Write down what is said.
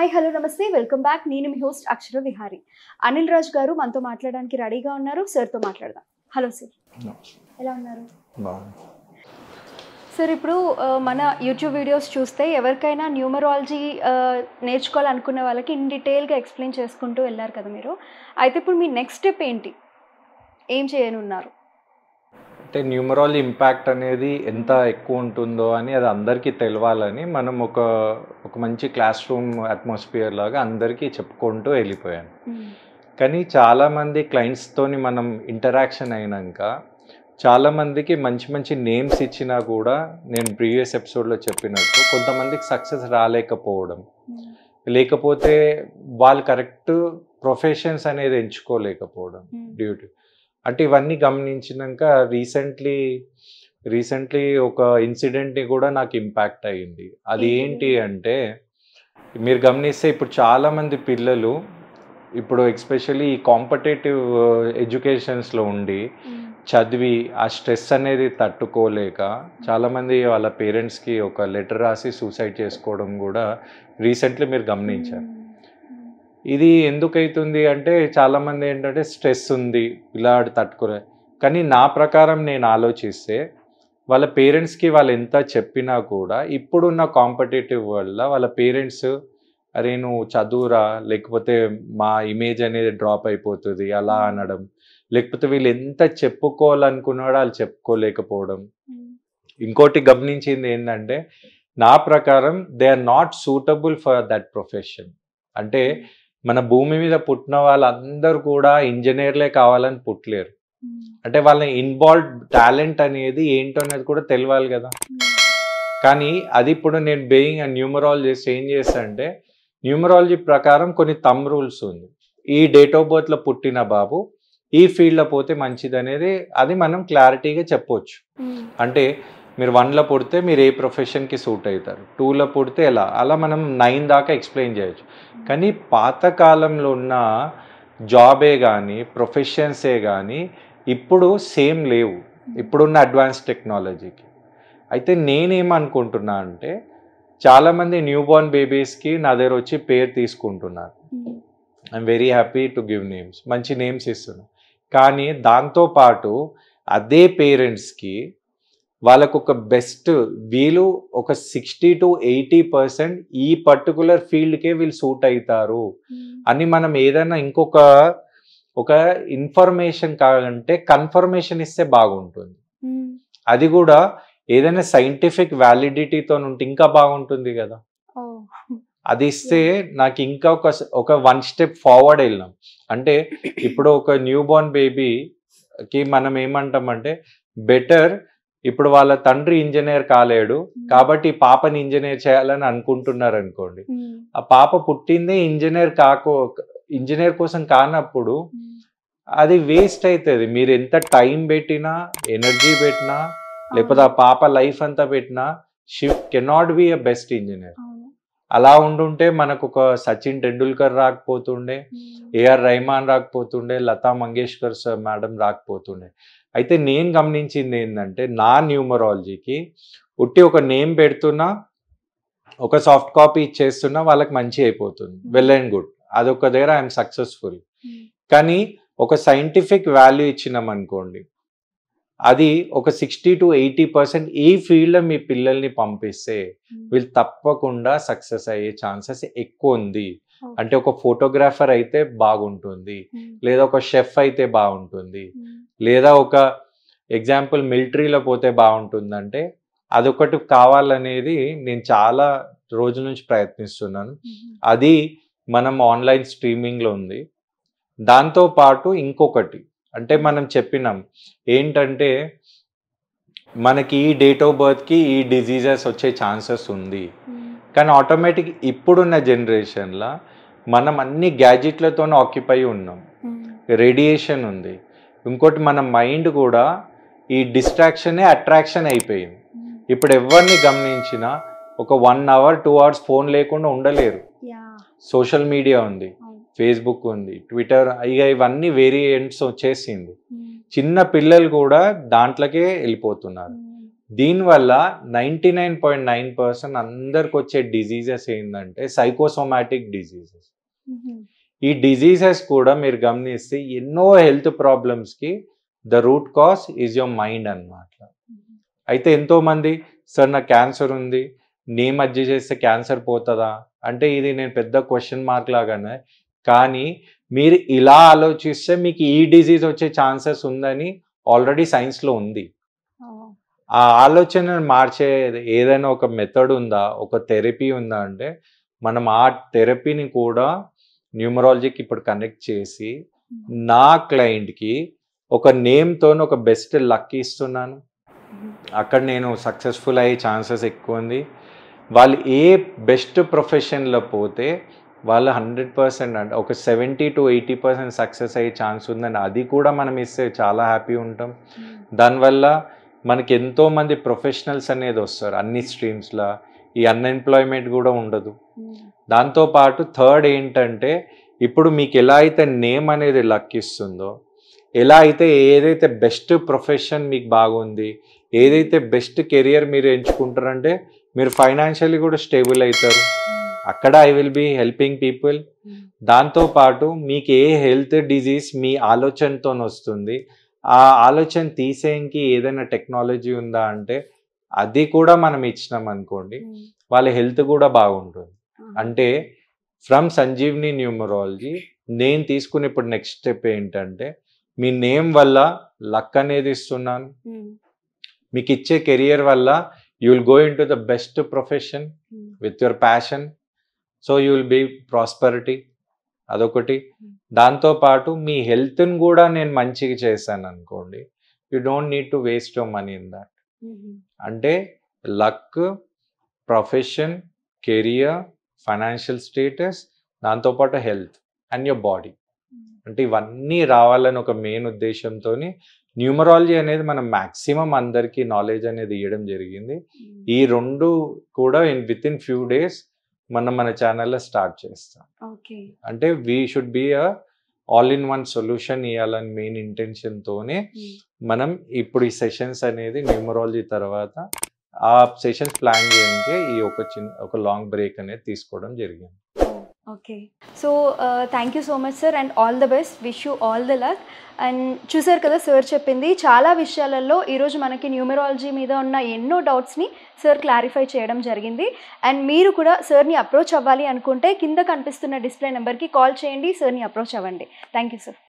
Hi hello namaste welcome back. నేను మీ host Akshara Vihari. Anil Raj గారు మనతో మాట్లాడడానికి రెడీగా ఉన్నారు. సార్తో మాట్లాడదాం. హలో సార్, ఎలా ఉన్నారు? సార్, ఇప్పుడు మన యూట్యూబ్ వీడియోస్ చూస్తే ఎవరికైనా న్యూమరాలజీ నేర్చుకోవాలనుకునే వాళ్ళకి ఇన్ డీటెయిల్గా ఎక్స్ప్లెయిన్ చేసుకుంటూ వెళ్ళారు కదా మీరు. అయితే ఇప్పుడు మీ నెక్స్ట్ స్టెప్ ఏంటి, ఏం చేయనున్నారు? అంటే న్యూమరాలజీ ఇంపాక్ట్ అనేది ఎంత ఎక్కువ ఉంటుందో అని అది అందరికీ తెలవాలని మనం ఒక మంచి క్లాస్ రూమ్ అట్మాస్ఫియర్ లాగా అందరికీ చెప్పుకుంటూ వెళ్ళిపోయాను. కానీ చాలామంది క్లయింట్స్తోని మనం ఇంటరాక్షన్ అయినాక చాలామందికి మంచి మంచి నేమ్స్ ఇచ్చినా కూడా నేను ప్రీవియస్ ఎపిసోడ్లో చెప్పినట్టు కొంతమందికి సక్సెస్ రాలేకపోవడం, లేకపోతే వాళ్ళు కరెక్ట్ ప్రొఫెషన్స్ అనేది ఎంచుకోలేకపోవడం డ్యూటీ. అంటే ఇవన్నీ గమనించినాక రీసెంట్లీ ఒక ఇన్సిడెంట్ని కూడా నాకు ఇంపాక్ట్ అయ్యింది. అది ఏంటి అంటే, మీరు గమనిస్తే ఇప్పుడు చాలామంది పిల్లలు ఇప్పుడు ఎస్పెషల్లీ ఈ కాంపిటేటివ్ ఎడ్యుకేషన్స్లో ఉండి చదివి ఆ స్ట్రెస్ అనేది తట్టుకోలేక చాలామంది వాళ్ళ పేరెంట్స్కి ఒక లెటర్ రాసి సూసైడ్ చేసుకోవడం కూడా రీసెంట్లీ మీరు గమనించారు. ఇది ఎందుకు అవుతుంది అంటే చాలామంది ఏంటంటే స్ట్రెస్ ఉంది, పిల్లాడు తట్టుకోలే. కానీ నా ప్రకారం నేను ఆలోచిస్తే వాళ్ళ పేరెంట్స్కి వాళ్ళు ఎంత చెప్పినా కూడా ఇప్పుడున్న కాంపిటేటివ్ వరల్డ్లో వాళ్ళ పేరెంట్స్ అరే నువ్వు చదువురా, లేకపోతే మా ఇమేజ్ అనేది డ్రాప్ అయిపోతుంది అలా అనడం, లేకపోతే వీళ్ళు ఎంత చెప్పుకోవాలనుకున్నాడో వాళ్ళు చెప్పుకోలేకపోవడం. ఇంకోటి గమనించింది ఏంటంటే నా ప్రకారం they are not suitable for that profession. అంటే మన భూమి మీద పుట్టిన వాళ్ళందరూ కూడా ఇంజనీర్లే కావాలని పుట్టలేరు. అంటే వాళ్ళ ఇన్వాల్వ్డ్ టాలెంట్ అనేది ఏంటో అనేది కూడా తెలియాలి కదా. కానీ అది ఇప్పుడు నేను బీయింగ్ న్యూమరాలజిస్ట్ ఏం చేస్తా అంటే న్యూమరాలజీ ప్రకారం కొన్ని థంబ్ రూల్స్ ఉంది. ఈ డేట్ ఆఫ్ బర్త్లో పుట్టిన బాబు ఈ ఫీల్డ్లో పోతే మంచిది అనేది అది మనం క్లారిటీగా చెప్పవచ్చు. అంటే మీరు 1లో పుడితే మీరు ఏ ప్రొఫెషన్కి సూట్ అవుతారు, 2లో పుడితే ఎలా, అలా మనం 9 దాకా ఎక్స్ప్లెయిన్ చేయొచ్చు. కానీ పాతకాలంలో ఉన్న జాబే కానీ ప్రొఫెషన్సే కానీ ఇప్పుడు సేమ్ లేవు ఇప్పుడున్న అడ్వాన్స్ టెక్నాలజీకి. అయితే నేనేమనుకుంటున్నా అంటే చాలామంది న్యూ బోర్న్ బేబీస్కి నా దగ్గర వచ్చి పేరు తీసుకుంటున్నారు. I'm very happy to give names, మంచి నేమ్స్ ఇస్తున్నాను. కానీ దాంతోపాటు అదే పేరెంట్స్కి వాళ్ళకు ఒక బెస్ట్ వీళ్ళు ఒక 60 to 80% ఈ పర్టికులర్ ఫీల్డ్కే వీళ్ళు సూట్ అవుతారు అని మనం ఏదైనా ఒక ఇన్ఫర్మేషన్ కావాలంటే కన్ఫర్మేషన్ ఇస్తే బాగుంటుంది. అది కూడా ఏదైనా సైంటిఫిక్ వ్యాలిడిటీతో ఉంటే ఇంకా బాగుంటుంది కదా. అది ఇస్తే నాకు ఇంకా ఒక 1 స్టెప్ ఫార్వర్డ్ వెళ్ళినాం. అంటే ఇప్పుడు ఒక న్యూ బోర్న్ బేబీకి మనం ఏమంటామంటే బెటర్ ఇప్పుడు వాళ్ళ తండ్రి ఇంజనీర్ కాలేడు కాబట్టి పాపని ఇంజనీర్ చేయాలని అనుకుంటున్నారు అనుకోండి. ఆ పాప పుట్టిందే ఇంజనీర్ కోసం కానప్పుడు అది వేస్ట్ అవుతుంది. మీరు ఎంత టైం పెట్టినా, ఎనర్జీ పెట్టినా, లేకపోతే ఆ పాప లైఫ్ అంతా పెట్టినా she cannot be a best engineer. అలా ఉండుంటే మనకు ఒక సచిన్ టెండూల్కర్ రాకపోతుండే, ఏఆర్ రెహమాన్ రాకపోతుండే, లతా మంగేష్కర్ మేడం రాకపోతుండే. అయితే నేను గమనించింది ఏంటంటే నా న్యూమరాలజీకి ఉట్టి ఒక నేమ్ పెడుతున్నా, ఒక సాఫ్ట్ కాపీ ఇచ్చేస్తున్నా వాళ్ళకి మంచి అయిపోతుంది, వెల్ అండ్ గుడ్, అదొక దగ్గర ఐఎమ్ సక్సెస్ఫుల్. కానీ ఒక సైంటిఫిక్ వాల్యూ ఇచ్చినాం అనుకోండి, అది ఒక 60 to 80% ఈ ఫీల్డ్లో మీ పిల్లల్ని పంపిస్తే వీళ్ళు తప్పకుండా సక్సెస్ అయ్యే ఛాన్సెస్ ఎక్కువ ఉంది. అంటే ఒక ఫోటోగ్రాఫర్ అయితే బాగుంటుంది, లేదా ఒక షెఫ్ అయితే బాగుంటుంది, లేదా ఒక ఎగ్జాంపుల్ మిలిటరీలో పోతే బాగుంటుంది. అంటే అదొకటి కావాలనేది నేను చాలా రోజుల నుంచి ప్రయత్నిస్తున్నాను. అది మనం ఆన్లైన్ స్ట్రీమింగ్లో ఉంది. దాంతోపాటు ఇంకొకటి అంటే మనం చెప్పినాం ఏంటంటే మనకి ఈ డేట్ ఆఫ్ బర్త్కి ఈ డిజీజెస్ వచ్చే ఛాన్సెస్ ఉంది. కానీ ఆటోమేటిక్ ఇప్పుడున్న జనరేషన్లో మనం అన్ని గ్యాడ్జెట్లతో ఆక్యుపై ఉన్నాం, రేడియేషన్ ఉంది. ఇంకోటి మన మైండ్ కూడా ఈ డిస్ట్రాక్షనే అట్రాక్షన్ అయిపోయింది. ఇప్పుడు ఎవరిని గమనించినా ఒక 1 hour 2 hours ఫోన్ లేకుండా ఉండలేరు. సోషల్ మీడియా ఉంది, ఫేస్బుక్ ఉంది, ట్విట్టర్, ఇవన్నీ వేరియంట్స్ వచ్చేసింది. చిన్న పిల్లలు కూడా దాంట్లోకే వెళ్ళిపోతున్నారు. దీనివల్ల 99.9% అందరికి వచ్చే డిజీజెస్ ఏంటంటే సైకోసోమాటిక్ డిజీజెస్. ఈ డిజీజెస్ కూడా మీరు గమనిస్తే ఎన్నో హెల్త్ ప్రాబ్లమ్స్కి the root cause is your mind అన్నమాట. అయితే ఎంతోమంది సార్ నాకు క్యాన్సర్ ఉంది, నేమ్ అడ్జస్ట్ చేస్తే క్యాన్సర్ పోతుందా అంటే ఇది నేను పెద్ద క్వశ్చన్ మార్క్ లాగానే, కానీ మీరు ఇలా ఆలోచిస్తే మీకు ఈ డిజీజ్ వచ్చే ఛాన్సెస్ ఉందని ఆల్రెడీ సైన్స్లో ఉంది. ఆ ఆలోచనను మార్చే ఏదైనా ఒక మెథడ్ ఉందా, ఒక థెరపీ ఉందా అంటే మనం ఆ థెరపీని కూడా న్యూమరాలజీకి ఇప్పుడు కనెక్ట్ చేసి నా క్లయింట్కి ఒక నేమ్తో ఒక బెస్ట్ లక్ ఇస్తున్నాను. అక్కడ నేను సక్సెస్ఫుల్ అయ్యే ఛాన్సెస్ ఎక్కువ ఉంది. వాళ్ళు ఏ బెస్ట్ ప్రొఫెషన్లో పోతే వాళ్ళు 100% అంటే ఒక 70 to 80% సక్సెస్ అయ్యే ఛాన్స్ ఉందని అది కూడా మనం ఇస్తే చాలా హ్యాపీ ఉంటాం. దానివల్ల మనకి ఎంతోమంది ప్రొఫెషనల్స్ అనేది వస్తారు అన్ని స్ట్రీమ్స్లో, ఈ అన్ఎంప్లాయ్మెంట్ కూడా ఉండదు. దాంతోపాటు థర్డ్ ఏంటంటే ఇప్పుడు మీకు ఎలా అయితే నేమ్ అనేది లక్ ఇస్తుందో, ఎలా అయితే ఏదైతే బెస్ట్ ప్రొఫెషన్ మీకు బాగుంది, ఏదైతే బెస్ట్ కెరియర్ మీరు ఎంచుకుంటారంటే మీరు ఫైనాన్షియల్లీ కూడా స్టేబుల్ అవుతారు. అక్కడ I will be helping people. దాంతోపాటు మీకు ఏ హెల్త్ డిజీజ్ మీ ఆలోచనతో వస్తుంది, ఆ ఆలోచన తీసేయడానికి ఏదైనా టెక్నాలజీ ఉందా అంటే అది కూడా మనం ఇచ్చినాం అనుకోండి, వాళ్ళ హెల్త్ కూడా బాగుంటుంది. అంటే ఫ్రమ్ సంజీవ్ని న్యూమరాలజీ నేను తీసుకునే ఇప్పుడు నెక్స్ట్ స్టెప్ ఏంటంటే మీ నేమ్ వల్ల లక్ అనేది ఇస్తున్నాను, మీకు ఇచ్చే కెరియర్ వల్ల you will go in to the best profession with your passion, so you will be prosperity. అదొకటి. దాంతోపాటు మీ హెల్త్ని కూడా నేను మంచిగా చేశాను అనుకోండి, you don't need to waste your money in that. అంటే luck, profession, career, financial status, దాంతోపాటు హెల్త్ అండ్ యువర్ బాడీ, అంటే ఇవన్నీ రావాలని ఒక మెయిన్ ఉద్దేశంతో న్యూమరాలజీ అనేది మనం మ్యాక్సిమం అందరికీ నాలెడ్జ్ అనేది ఇవ్వడం జరిగింది. ఈ రెండు కూడా విత్ ఇన్ ఫ్యూ డేస్ మనం మన ఛానల్లో స్టార్ట్ చేస్తాం. అంటే we should be a all in one solution ఇవ్వాలని మెయిన్ ఇంటెన్షన్తోనే మనం ఇప్పుడు ఈ సెషన్స్ అనేది న్యూమరాలజీ తర్వాత ఆ సెషన్స్ ప్లాన్ చేయడానికి ఈ ఒక లాంగ్ బ్రేక్ అనేది తీసుకోవడం జరిగింది. Okay, so thank you so much sir and all the best, wish you all the luck. And చూసారు కదా సార్ చెప్పింది చాలా విషయాలలో ఈరోజు మనకి న్యూమరాలజీ మీద ఉన్న ఎన్నో డౌట్స్ని సార్ క్లారిఫై చేయడం జరిగింది. అండ్ మీరు కూడా సార్ని అప్రోచ్ అవ్వాలి అనుకుంటే కింద కనిపిస్తున్న డిస్ప్లే నెంబర్కి కాల్ చేయండి, సార్ని అప్రోచ్ అవ్వండి. Thank you sir.